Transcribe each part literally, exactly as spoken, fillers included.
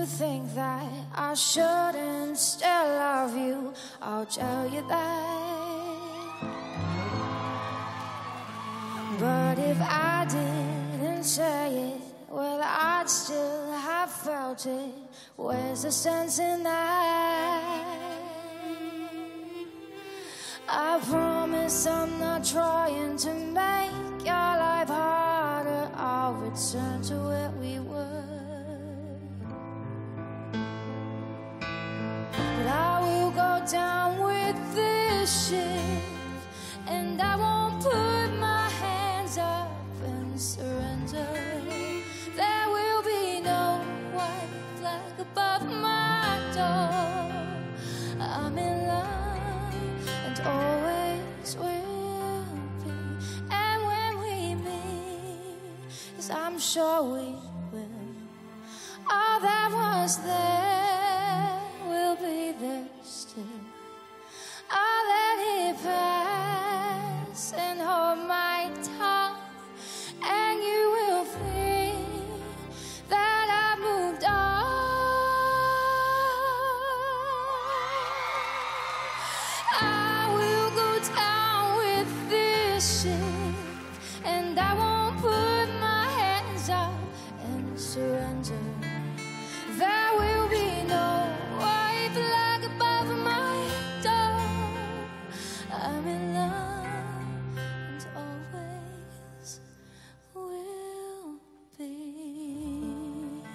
think that I shouldn't still love you, I'll tell you that. But if I didn't say it, well, I'd still have felt it. Where's the sense in that? I promise I'm not trying to make your life harder. I'll return to where we were. But I will go down with this ship, and I won't put my hands up and surrender. There will be no white flag above my door. I'm in love and always will be. And when we meet, 'cause I'm sure we will, all that was there will be there still. I'll let it pass and hold my tongue, and you will think that I've moved on. I will go down with this ship, and I won't put my hands up and surrender. There will be no white flag above my door. I'm in love and always will be.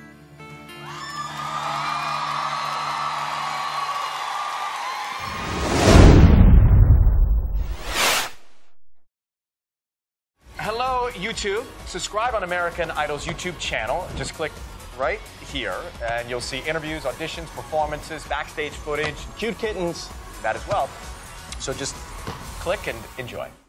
Hello, YouTube. Subscribe on American Idol's YouTube channel. Just click right here, and you'll see interviews, auditions, performances, backstage footage, Cute kittens. that as well. So just click and enjoy.